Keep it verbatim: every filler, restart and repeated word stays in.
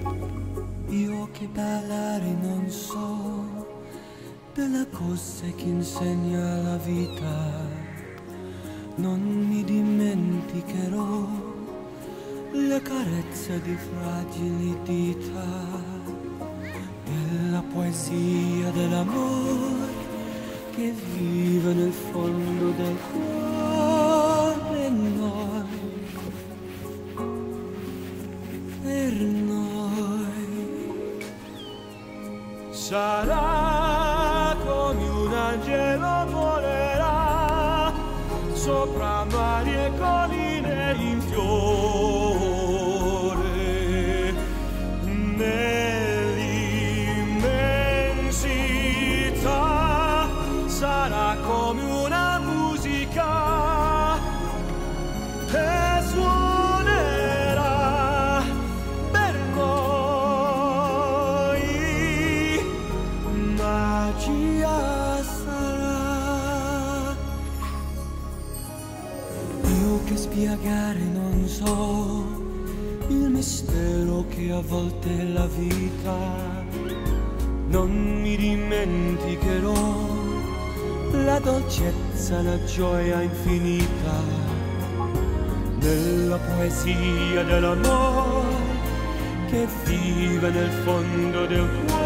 Io che parlare non so delle cose che insegna la vita, non mi dimenticherò le carezze di fragili dita e la poesia dell'amore che vive nel fondo del cuore. Noi, per noi, sarà come un angelo volerà sopra mari e colline in fiore, nell'immensità sarà come una musica che suonerà per noi, magia sarà. Io che spiegare non so il mistero che a volte è la vita, non mi dimenticherò la dolcezza, la gioia infinita della poesia dell'amore che vive nel fondo del cuore.